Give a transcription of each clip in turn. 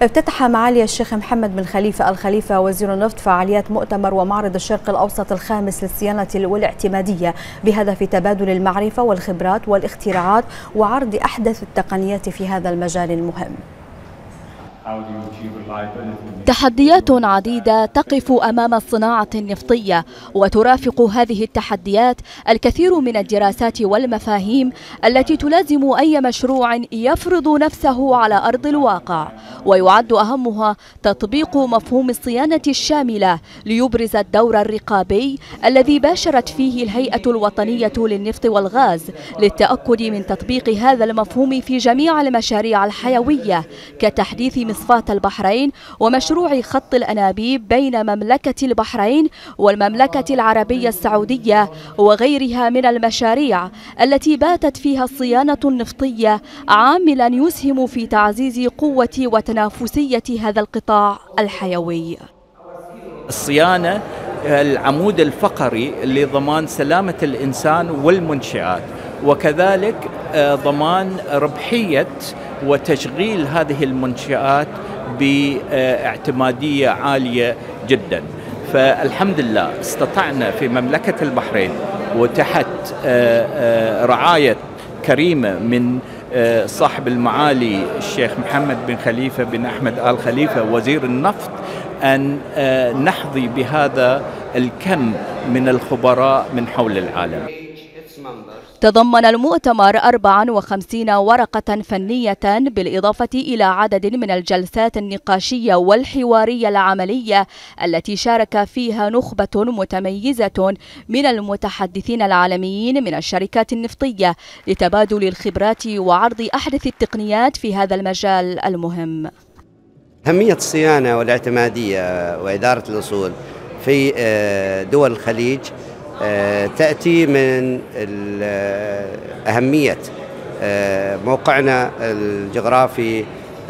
افتتح معالي الشيخ محمد بن خليفة آل خليفة وزير النفط فعاليات مؤتمر ومعرض الشرق الأوسط الخامس للصيانة والاعتمادية بهدف تبادل المعرفة والخبرات والاختراعات وعرض أحدث التقنيات في هذا المجال المهم. تحديات عديدة تقف أمام الصناعة النفطية، وترافق هذه التحديات الكثير من الدراسات والمفاهيم التي تلازم أي مشروع يفرض نفسه على أرض الواقع، ويعد أهمها تطبيق مفهوم الصيانة الشاملة ليبرز الدور الرقابي الذي باشرت فيه الهيئة الوطنية للنفط والغاز للتأكد من تطبيق هذا المفهوم في جميع المشاريع الحيوية كتحديث مصفاة البحرين ومشروع خط الأنابيب بين مملكة البحرين والمملكة العربية السعودية وغيرها من المشاريع التي باتت فيها الصيانة النفطية عاملا يسهم في تعزيز قوة وتنافسية هذا القطاع الحيوي. الصيانة العمود الفقري لضمان سلامة الإنسان والمنشآت، وكذلك ضمان ربحية وتشغيل هذه المنشآت باعتمادية عالية جدا. فالحمد لله استطعنا في مملكة البحرين وتحت رعاية كريمة من صاحب المعالي الشيخ محمد بن خليفة بن أحمد آل خليفة وزير النفط أن نحظي بهذا الكم من الخبراء من حول العالم. تضمن المؤتمر 54 ورقة فنية بالإضافة إلى عدد من الجلسات النقاشية والحوارية العملية التي شارك فيها نخبة متميزة من المتحدثين العالميين من الشركات النفطية لتبادل الخبرات وعرض أحدث التقنيات في هذا المجال المهم. أهمية الصيانة والاعتمادية وإدارة الأصول في دول الخليج تأتي من أهمية موقعنا الجغرافي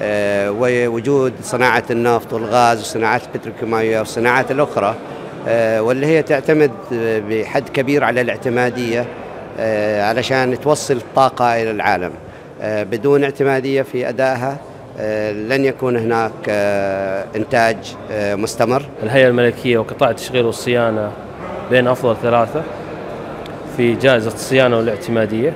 ووجود صناعة النفط والغاز والصناعات البتروكيماوية والصناعات الأخرى، واللي هي تعتمد بحد كبير على الاعتمادية علشان توصل الطاقة إلى العالم. بدون اعتمادية في أدائها لن يكون هناك إنتاج مستمر. الهيئة الملكية وقطاع التشغيل والصيانة بين أفضل ثلاثة في جائزة الصيانة والاعتمادية.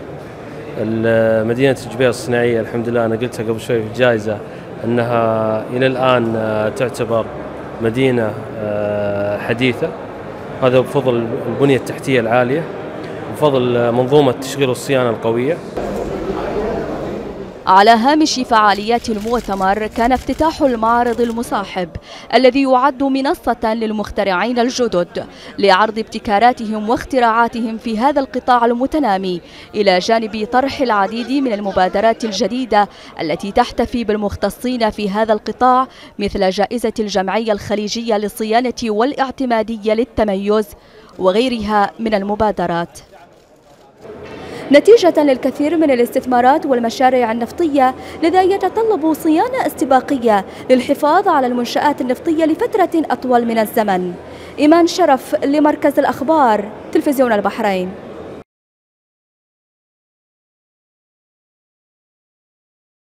مدينة الجبيل الصناعية الحمد لله أنا قلتها قبل شوي في الجائزة أنها إلى الآن تعتبر مدينة حديثة، هذا بفضل البنية التحتية العالية وبفضل منظومة التشغيل والصيانة القوية. على هامش فعاليات المؤتمر كان افتتاح المعرض المصاحب الذي يعد منصة للمخترعين الجدد لعرض ابتكاراتهم واختراعاتهم في هذا القطاع المتنامي، إلى جانب طرح العديد من المبادرات الجديدة التي تحتفي بالمختصين في هذا القطاع مثل جائزة الجمعية الخليجية للصيانة والاعتمادية للتميز وغيرها من المبادرات. نتيجة للكثير من الاستثمارات والمشاريع النفطية، لذا يتطلب صيانة استباقية للحفاظ على المنشآت النفطية لفترة أطول من الزمن. إيمان شرف لمركز الأخبار تلفزيون البحرين.